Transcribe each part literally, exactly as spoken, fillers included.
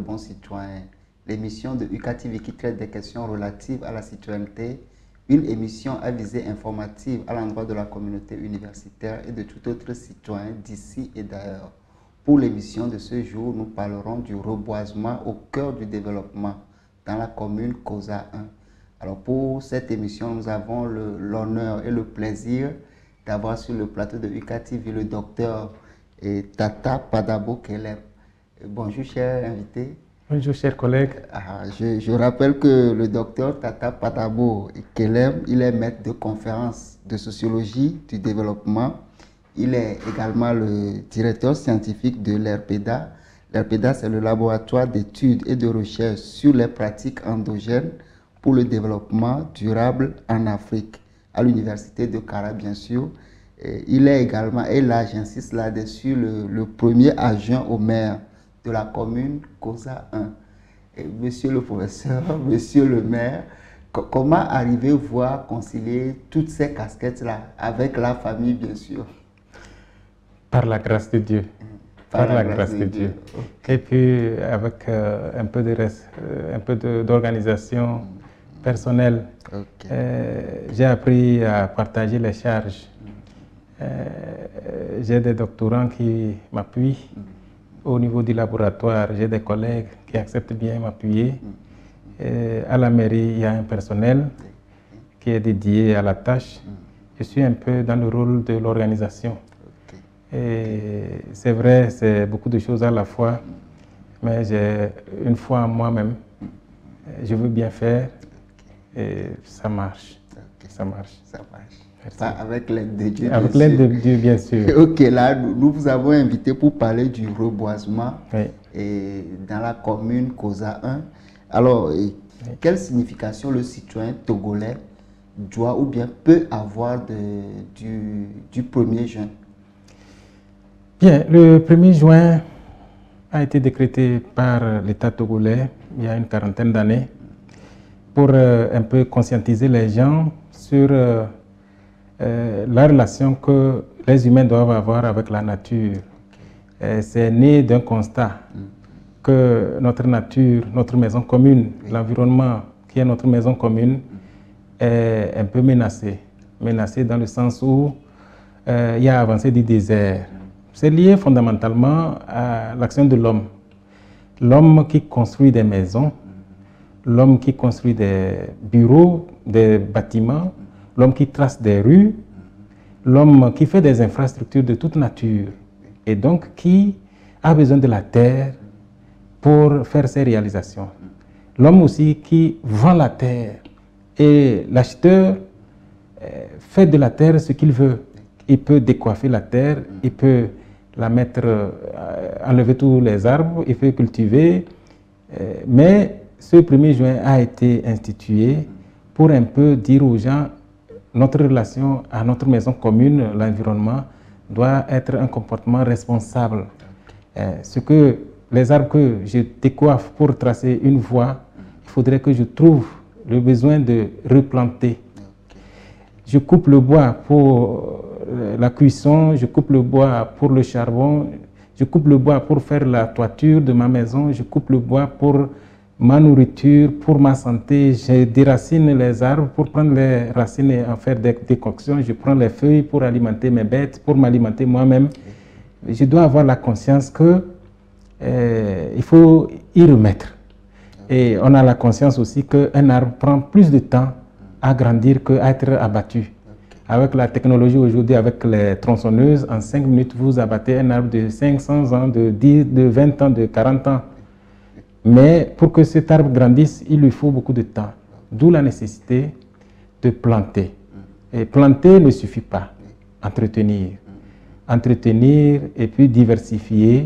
bon citoyen, l'émission de U K T V qui traite des questions relatives à la citoyenneté, une émission à visée informative à l'endroit de la communauté universitaire et de tout autre citoyen d'ici et d'ailleurs. Pour l'émission de ce jour, nous parlerons du reboisement au cœur du développement dans la commune Kosa un. Alors pour cette émission, nous avons l'honneur et le plaisir d'avoir sur le plateau de U K T V le docteur Tata Padabo Kelem. Bonjour cher invité. Bonjour chers collègues. Ah, je, je rappelle que le docteur Tata Padabo Kelem, il est maître de conférences de sociologie du développement. Il est également le directeur scientifique de l'R P D A. L'R P D A, c'est le laboratoire d'études et de recherche sur les pratiques endogènes pour le développement durable en Afrique, à l'université de Kara, bien sûr. Et il est également, et là j'insiste là-dessus, le, le premier adjoint au maire de la commune Kosa un. Et monsieur le professeur, monsieur le maire, comment arrivez-vous à concilier toutes ces casquettes-là avec la famille, bien sûr? Par la grâce de Dieu. Par, Par la, la grâce, grâce de, de Dieu. Dieu. Okay. Et puis avec euh, un peu de euh, un peu d'organisation mmh. personnelle, okay. euh, j'ai appris à partager les charges. Mmh. Euh, j'ai des doctorants qui m'appuient. Mmh. Au niveau du laboratoire, j'ai des collègues qui acceptent bien m'appuyer. Mmh. À la mairie, il y a un personnel qui est dédié à la tâche. Mmh. Je suis un peu dans le rôle de l'organisation. Et c'est vrai, c'est beaucoup de choses à la fois, mais j'ai une foi en moi-même. Je veux bien faire et ça marche. Okay. Ça marche. Ça marche. Pas avec l'aide de Dieu. Avec l'aide de Dieu, bien sûr. Ok, là, nous, nous vous avons invité pour parler du reboisement oui. et dans la commune Kosa un. Alors, oui. quelle signification le citoyen togolais doit ou bien peut avoir de, du, du premier juin? Bien, le premier juin a été décrété par l'État togolais il y a une quarantaine d'années pour euh, un peu conscientiser les gens sur euh, euh, la relation que les humains doivent avoir avec la nature. C'est né d'un constat que notre nature, notre maison commune, l'environnement qui est notre maison commune est un peu menacé. Menacé dans le sens où euh, il y a avancé du désert. C'est lié fondamentalement à l'action de l'homme. L'homme qui construit des maisons, l'homme qui construit des bureaux, des bâtiments, l'homme qui trace des rues, l'homme qui fait des infrastructures de toute nature et donc qui a besoin de la terre pour faire ses réalisations. L'homme aussi qui vend la terre et l'acheteur fait de la terre ce qu'il veut. Il peut décoiffer la terre, il peut la mettre, euh, enlever tous les arbres, il peut cultiver. Euh, mais ce premier juin a été institué pour un peu dire aux gens notre relation à notre maison commune, l'environnement, doit être un comportement responsable. Euh, ce que les arbres que je décoiffe pour tracer une voie, il faudrait que je trouve le besoin de replanter. Je coupe le bois pour la cuisson, je coupe le bois pour le charbon, je coupe le bois pour faire la toiture de ma maison, je coupe le bois pour ma nourriture, pour ma santé, je déracine les arbres pour prendre les racines et en faire des décoctions, je prends les feuilles pour alimenter mes bêtes, pour m'alimenter moi-même. Je dois avoir la conscience que euh, il faut y remettre. Et on a la conscience aussi qu'un arbre prend plus de temps à grandir qu'à être abattu. Avec la technologie aujourd'hui, avec les tronçonneuses, en cinq minutes, vous abattez un arbre de cinq cents ans, de dix, de vingt ans, de quarante ans. Mais pour que cet arbre grandisse, il lui faut beaucoup de temps. D'où la nécessité de planter. Et planter ne suffit pas. Entretenir. Entretenir et puis diversifier,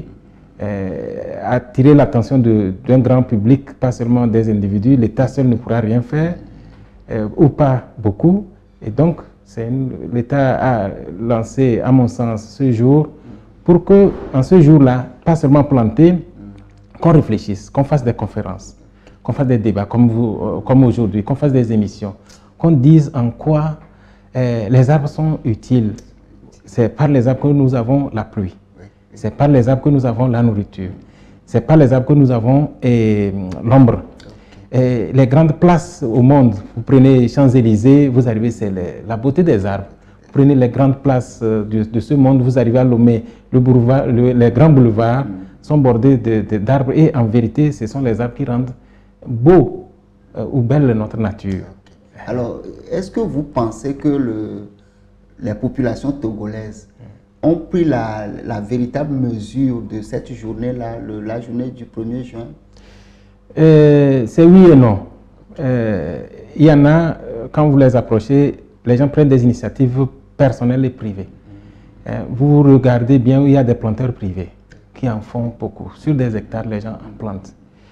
euh, attirer l'attention d'un grand public, pas seulement des individus. L'État seul ne pourra rien faire, euh, ou pas beaucoup. Et donc, l'État a lancé, à mon sens, ce jour pour que, en ce jour-là, pas seulement planter, qu'on réfléchisse, qu'on fasse des conférences, qu'on fasse des débats comme, vous, euh, comme aujourd'hui, qu'on fasse des émissions, qu'on dise en quoi euh, les arbres sont utiles. C'est par les arbres que nous avons la pluie, c'est par les arbres que nous avons la nourriture. Ce n'est pas les arbres que nous avons et l'ombre. Et les grandes places au monde, vous prenez Champs-Élysées, vous arrivez, c'est la beauté des arbres. Vous prenez les grandes places de, de ce monde, vous arrivez à Lomé, le boulevard, le, les grands boulevards mm. sont bordés d'arbres et en vérité, ce sont les arbres qui rendent beau euh, ou belle notre nature. Alors, est-ce que vous pensez que le, les populations togolaises ont pris la, la véritable mesure de cette journée-là, la journée du premier juin? Euh, c'est oui et non. Euh, il y en a, quand vous les approchez, les gens prennent des initiatives personnelles et privées. Euh, vous regardez bien, il y a des planteurs privés qui en font beaucoup. Sur des hectares, les gens en plantent.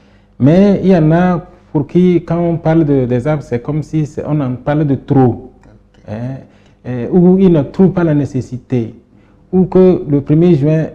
Mais il y en a pour qui, quand on parle de, des arbres, c'est comme si on en parle de trop. Hein, euh, ou ils ne trouvent pas la nécessité. Ou que le premier juin,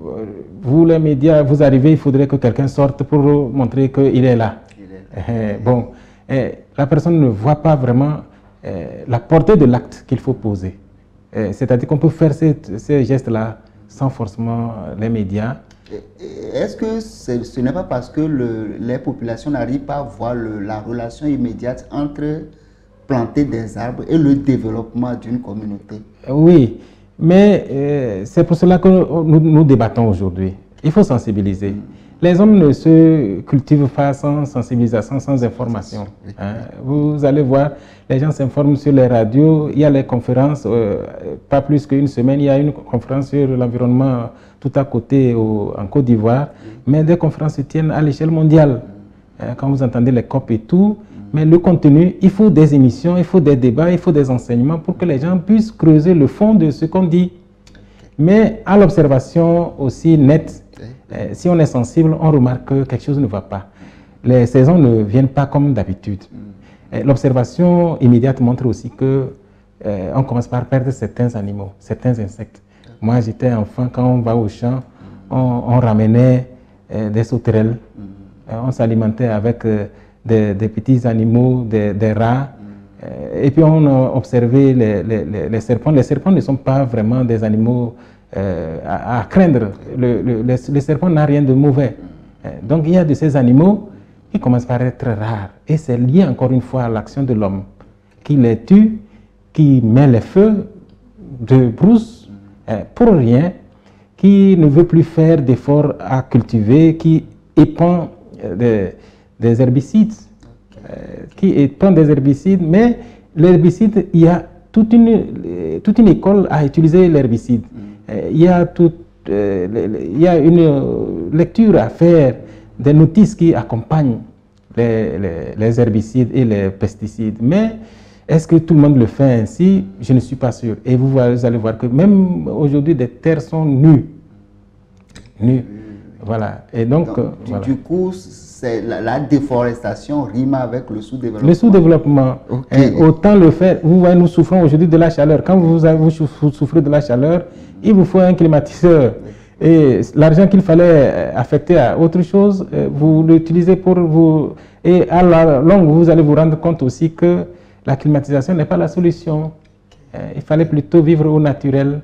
vous les médias, vous arrivez, il faudrait que quelqu'un sorte pour montrer qu'il est là. Il est là. Euh, bon, euh, la personne ne voit pas vraiment euh, la portée de l'acte qu'il faut poser. Euh, C'est-à-dire qu'on peut faire ces, ces gestes-là sans forcément les médias. Est-ce que ce n'est pas parce que le, les populations n'arrivent pas à voir le, la relation immédiate entre planter des arbres et le développement d'une communauté? Oui. Mais euh, c'est pour cela que nous, nous débattons aujourd'hui. Il faut sensibiliser. Les hommes ne se cultivent pas sans sensibilisation, sans information. Hein. Vous allez voir, les gens s'informent sur les radios, il y a les conférences, euh, pas plus qu'une semaine, il y a une conférence sur l'environnement tout à côté au, en Côte d'Ivoire, mais des conférences se tiennent à l'échelle mondiale. Hein, quand vous entendez les C O P et tout, mais le contenu, il faut des émissions, il faut des débats, il faut des enseignements pour que les gens puissent creuser le fond de ce qu'on dit. Mais à l'observation aussi nette, euh, si on est sensible, on remarque que quelque chose ne va pas. Les saisons ne viennent pas comme d'habitude. L'observation immédiate montre aussi que euh, on commence par perdre certains animaux, certains insectes. Moi, j'étais enfant, quand on va au champ, on, on ramenait euh, des sauterelles, euh, on s'alimentait avec euh, Des, des petits animaux, des, des rats. Euh, et puis on a observé les, les, les, les serpents. Les serpents ne sont pas vraiment des animaux euh, à, à craindre. Le, le, le, le serpent n'a rien de mauvais. Euh, donc il y a de ces animaux qui commencent par être rares. Et c'est lié encore une fois à l'action de l'homme qui les tue, qui met les feux de brousse euh, pour rien, qui ne veut plus faire d'efforts à cultiver, qui épand euh, des des herbicides, euh, qui prend des herbicides, mais l'herbicide, il y a toute une, toute une école à utiliser l'herbicide. Mm. Euh, il y a tout, euh, il y a une lecture à faire, des notices qui accompagnent les, les, les herbicides et les pesticides. Mais est-ce que tout le monde le fait ainsi? Je ne suis pas sûr. Et vous, vous allez voir que même aujourd'hui, des terres sont nues. Nues. Voilà. Et donc, donc du, voilà. du coup, La, la déforestation rime avec le sous-développement. Le sous-développement. Okay. Autant le faire. Vous voyez, nous souffrons aujourd'hui de la chaleur. Quand vous, avez, vous souffrez de la chaleur, il vous faut un climatiseur. Et l'argent qu'il fallait affecter à autre chose, vous l'utilisez pour vous... Et à la longue, vous allez vous rendre compte aussi que la climatisation n'est pas la solution. Il fallait plutôt vivre au naturel.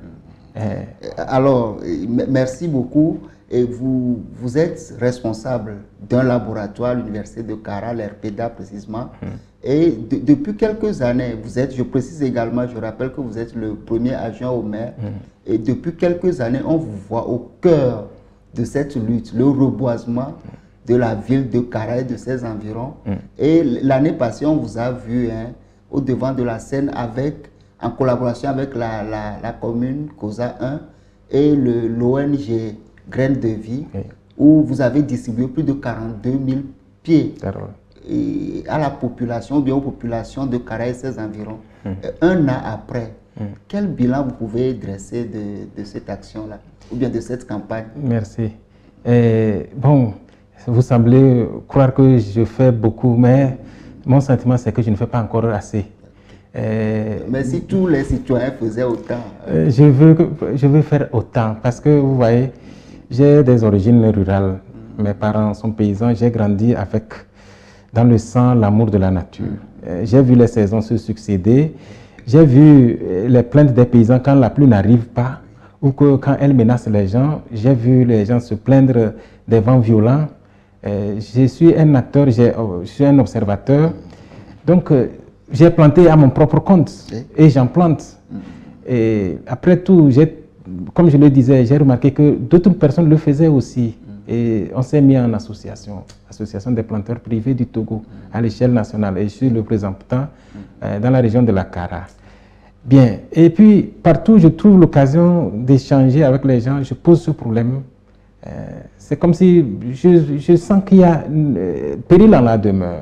Alors, merci beaucoup. Et vous, vous êtes responsable d'un laboratoire à l'université de Kara, l'R P D A précisément. Mmh. Et de, depuis quelques années, vous êtes, je précise également, je rappelle que vous êtes le premier adjoint au maire. Mmh. Et depuis quelques années, on vous voit au cœur de cette lutte, le reboisement de la ville de Kara et de ses environs. Mmh. Et l'année passée, on vous a vu hein, au devant de la scène avec, en collaboration avec la, la, la commune COSA un et l'O N G Graines de Vie, oui. où vous avez distribué plus de quarante-deux mille pieds et à la population, ou bien aux populations de Kara et ses environs. Hum. Un an après, hum. quel bilan vous pouvez dresser de, de cette action-là, ou bien de cette campagne? Merci. Et, bon, vous semblez croire que je fais beaucoup, mais mon sentiment, c'est que je ne fais pas encore assez. Euh, Mais si tous les citoyens faisaient autant... Euh, je, veux, je veux faire autant, parce que vous voyez, j'ai des origines rurales. Mmh. Mes parents sont paysans, j'ai grandi avec, dans le sang, l'amour de la nature. Mmh. Euh, j'ai vu les saisons se succéder, j'ai vu les plaintes des paysans quand la pluie n'arrive pas, ou que quand elle menace les gens, j'ai vu les gens se plaindre des vents violents. Euh, je suis un acteur, je suis un observateur. Donc, euh, j'ai planté à mon propre compte et j'en plante. Et après tout, comme je le disais, j'ai remarqué que d'autres personnes le faisaient aussi. Et on s'est mis en association, association des planteurs privés du Togo, à l'échelle nationale. Et je suis le représentant euh, dans la région de la Kara. Bien. Et puis, partout, je trouve l'occasion d'échanger avec les gens. Je pose ce problème. Euh, C'est comme si je, je sens qu'il y a euh, péril en la demeure.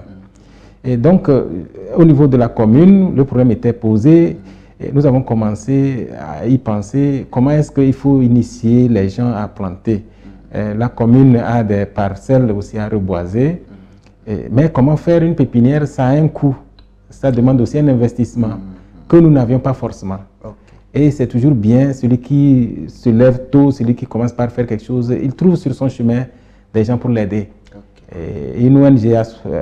Et donc, euh, au niveau de la commune, le problème était posé. Et nous avons commencé à y penser. Comment est-ce qu'il faut initier les gens à planter? Euh, la commune a des parcelles aussi à reboiser. Et, mais comment faire une pépinière? Ça a un coût. Ça demande aussi un investissement que nous n'avions pas forcément. Okay. Et c'est toujours bien, celui qui se lève tôt, celui qui commence par faire quelque chose, il trouve sur son chemin des gens pour l'aider. Okay. Et une O N G a,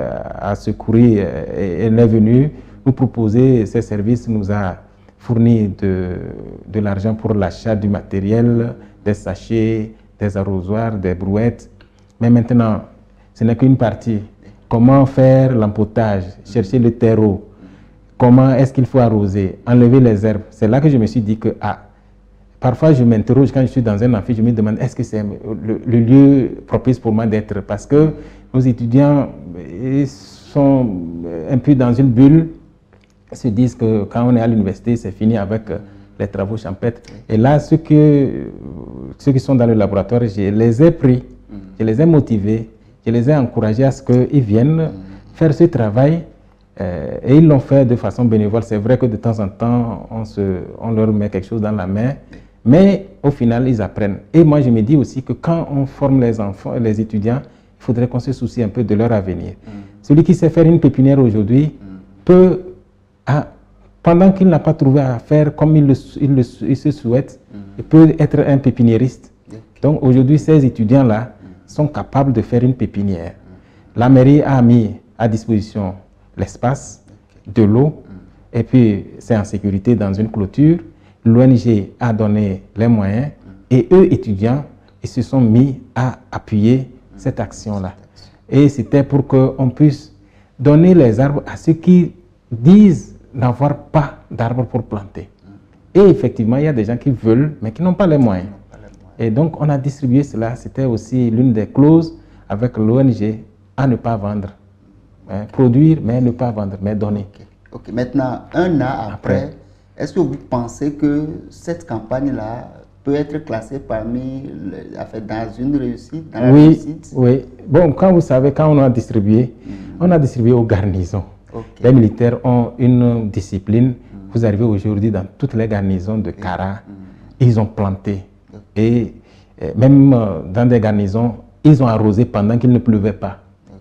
a secouru, elle est venue nous proposer ses services, nous a fourni de, de l'argent pour l'achat du matériel, des sachets, des arrosoirs, des brouettes. Mais maintenant, ce n'est qu'une partie. Comment faire l'empotage, chercher le terreau, comment est-ce qu'il faut arroser, enlever les herbes. C'est là que je me suis dit que, ah, parfois je m'interroge quand je suis dans un amphi, je me demande est-ce que c'est le, le lieu propice pour moi d'être, parce que nos étudiants ils sont un peu dans une bulle, ils se disent que quand on est à l'université, c'est fini avec les travaux champêtres. Et là, ceux, que, ceux qui sont dans le laboratoire, je les ai pris, je les ai motivés, je les ai encouragés à ce qu'ils viennent faire ce travail. Euh, et ils l'ont fait de façon bénévole. C'est vrai que de temps en temps, on, se, on leur met quelque chose dans la main, mais au final, ils apprennent. Et moi, je me dis aussi que quand on forme les enfants, les étudiants, il faudrait qu'on se soucie un peu de leur avenir. Mm. Celui qui sait faire une pépinière aujourd'hui mm. peut, à, pendant qu'il n'a pas trouvé à faire comme il, le, il, le, il se souhaite, mm. il peut être un pépiniériste. Okay. Donc aujourd'hui, ces étudiants-là mm. sont capables de faire une pépinière. Mm. La mairie a mis à disposition l'espace, okay. de l'eau, mm. et puis c'est en sécurité dans une clôture. L'O N G a donné les moyens, mm. et eux, étudiants, ils se sont mis à appuyer mm. cette action-là. Et c'était pour qu'on puisse donner les arbres à ceux qui disent n'avoir pas d'arbres pour planter. Mm. Et effectivement, il y a des gens qui veulent, mais qui n'ont pas les moyens. Pas les moyens. Et donc, on a distribué cela. C'était aussi l'une des clauses avec l'O N G à ne pas vendre. Hein, produire, mais ne pas vendre, mais donner. Okay. Ok, maintenant, un an après, après est-ce que vous pensez que cette campagne-là peut être classée parmi, le, en fait, dans une réussite, dans la oui, réussite? Oui, bon, quand vous savez, quand on a distribué, mm. on a distribué aux garnisons. Okay. Les militaires ont une discipline. Mm. Vous arrivez aujourd'hui dans toutes les garnisons de Kara, mm. ils ont planté. Okay. Et, et même euh, dans des garnisons, ils ont arrosé pendant qu'il ne pleuvait pas.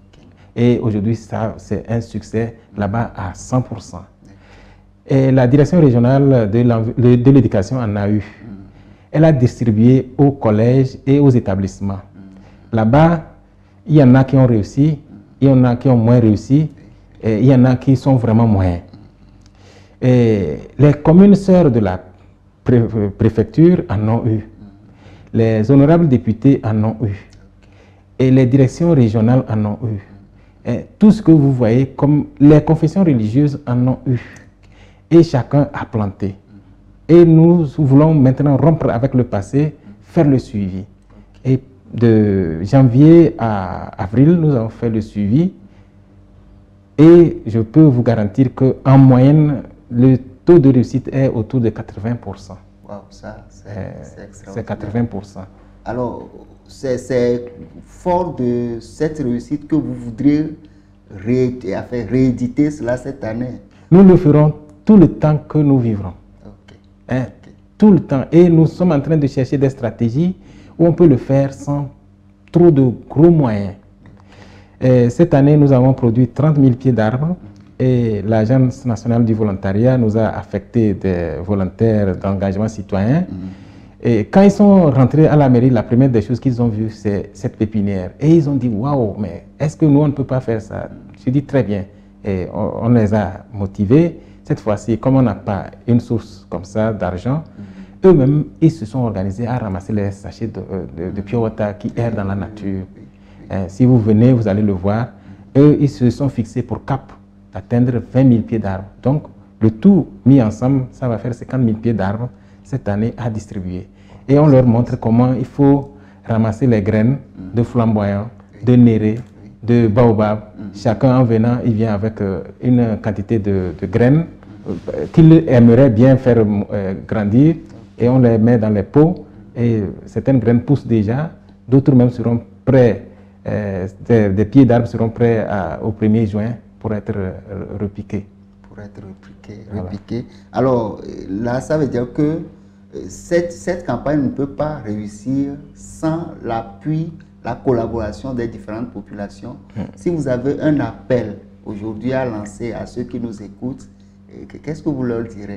Et aujourd'hui, ça, c'est un succès là-bas à cent pour cent. Et la direction régionale de l'éducation en a eu. Elle a distribué aux collèges et aux établissements. Là-bas, il y en a qui ont réussi, il y en a qui ont moins réussi, et il y en a qui sont vraiment moyens. Et les communes sœurs de la pré préfecture en ont eu. Les honorables députés en ont eu. Et les directions régionales en ont eu. Et tout ce que vous voyez, comme les confessions religieuses en ont eu. Et chacun a planté. Et nous voulons maintenant rompre avec le passé, faire le suivi. Et de janvier à avril, nous avons fait le suivi. Et je peux vous garantir qu'en moyenne, le taux de réussite est autour de quatre-vingts pour cent. Wow, ça, c'est extraordinaire. C'est quatre-vingts pour cent. Alors, c'est fort de cette réussite que vous voudriez ré, rééditer cela cette année. Nous le ferons tout le temps que nous vivrons. Okay. Hein? Okay. Tout le temps. Et nous sommes en train de chercher des stratégies où on peut le faire sans trop de gros moyens. Et cette année, nous avons produit trente mille pieds d'arbres et l'Agence nationale du volontariat nous a affecté des volontaires d'engagement citoyen. Mm-hmm. Et quand ils sont rentrés à la mairie, la première des choses qu'ils ont vues, c'est cette pépinière. Et ils ont dit, waouh, mais est-ce que nous, on ne peut pas faire ça? Je dis très bien. Et on, on les a motivés. Cette fois-ci, comme on n'a pas une source comme ça d'argent, eux-mêmes, ils se sont organisés à ramasser les sachets de, de, de pure water qui errent dans la nature. Euh, si vous venez, vous allez le voir. Eux, ils se sont fixés pour cap d'atteindre vingt mille pieds d'arbres. Donc, le tout mis ensemble, ça va faire cinquante mille pieds d'arbres cette année à distribuer. Et on leur montre comment il faut ramasser les graines de flamboyants, de néré, de baobab. Chacun en venant, il vient avec euh, une quantité de, de graines euh, qu'il aimerait bien faire euh, grandir, et on les met dans les pots, et certaines graines poussent déjà, d'autres même seront prêts, euh, des, des pieds d'arbres seront prêts à, au premier juin pour être euh, repiqués. Pour être repiqués, repiqués. Voilà. Alors là, ça veut dire que cette, cette campagne ne peut pas réussir sans l'appui, la collaboration des différentes populations. Mmh. Si vous avez un appel aujourd'hui à lancer à ceux qui nous écoutent, qu'est-ce que vous leur direz?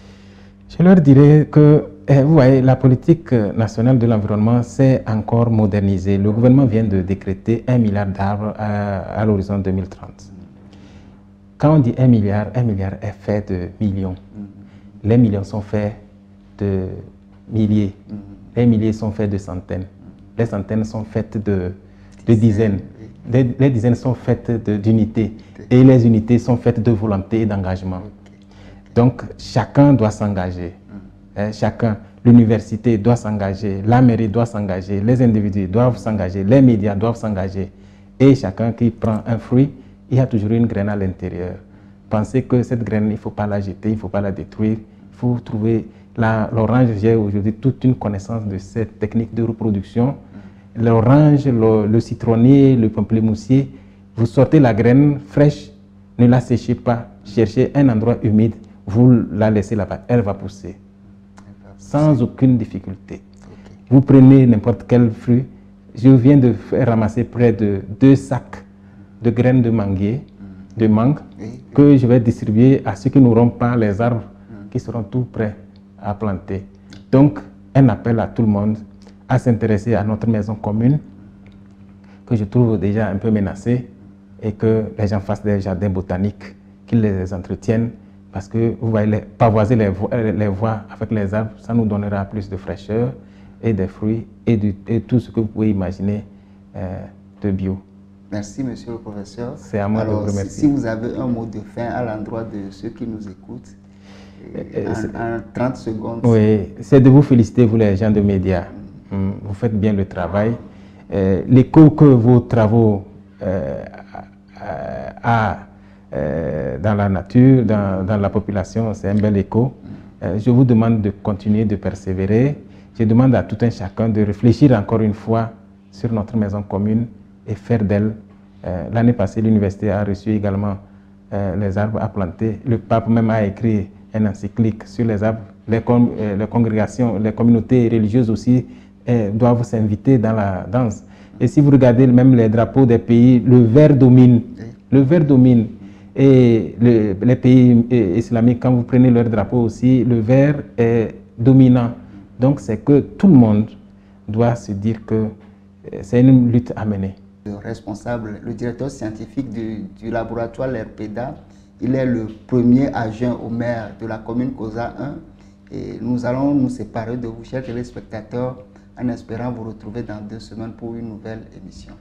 Je leur dirais que, eh, vous voyez, la politique nationale de l'environnement s'est encore modernisée. Le gouvernement vient de décréter un milliard d'arbres à, à l'horizon deux mille trente. Quand on dit un milliard, un milliard est fait de millions. Mmh. Les millions sont faits de milliers. Mmh. Les milliers sont faits de centaines. Les centaines sont faites de, de dizaines. Les, les dizaines sont faites d'unités. Et les unités sont faites de volonté et d'engagement. Donc, chacun doit s'engager. Hein, chacun, l'université doit s'engager, la mairie doit s'engager, les individus doivent s'engager, les médias doivent s'engager. Et chacun qui prend un fruit, il y a toujours une graine à l'intérieur. Pensez que cette graine, il ne faut pas la jeter, il ne faut pas la détruire. Il faut trouver... L'orange, j'ai aujourd'hui toute une connaissance de cette technique de reproduction. L'orange, le, le citronnier, le pamplemoussier, vous sortez la graine fraîche, ne la séchez pas, cherchez un endroit humide, vous la laissez là-bas, elle va pousser, sans aucune difficulté. Okay. Vous prenez n'importe quel fruit, je viens de ramasser près de deux sacs de graines de manguier, de mangue, oui, que je vais distribuer à ceux qui n'auront pas les arbres, mm. qui seront tout prêts à planter. Donc, un appel à tout le monde à s'intéresser à notre maison commune, que je trouve déjà un peu menacée, et que les gens fassent des jardins botaniques, qu'ils les entretiennent, parce que vous voyez, les, pavoiser les, vo les voies avec les arbres, ça nous donnera plus de fraîcheur et des fruits et, du, et tout ce que vous pouvez imaginer euh, de bio. Merci, monsieur le professeur. C'est à moi Alors, de vous remercier. Si, si vous avez un mot de fin à l'endroit de ceux qui nous écoutent, en, en trente secondes. Oui, c'est de vous féliciter, vous les gens de médias. Mm. Vous faites bien le travail. Euh, L'écho que vos travaux euh, a euh, dans la nature, dans, dans la population, c'est un bel écho. Euh, je vous demande de continuer de persévérer. Je demande à tout un chacun de réfléchir encore une fois sur notre maison commune et faire d'elle. Euh, L'année passée, l'université a reçu également euh, les arbres à planter. Le pape même a écrit un encyclique sur les arbres. Les, con euh, les congrégations, les communautés religieuses aussi euh, doivent s'inviter dans la danse. Et si vous regardez même les drapeaux des pays, le vert domine. Le vert domine. Et le, les pays islamiques, quand vous prenez leur drapeau aussi, le vert est dominant. Donc c'est que tout le monde doit se dire que c'est une lutte à mener. Le responsable, le directeur scientifique du, du laboratoire l'Herpeda, il est le premier adjoint au maire de la commune Kosa un. Et nous allons nous séparer de vous, chers téléspectateurs, en espérant vous retrouver dans deux semaines pour une nouvelle émission.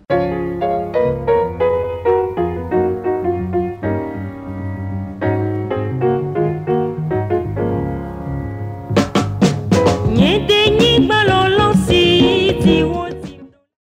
Nyete nyibalo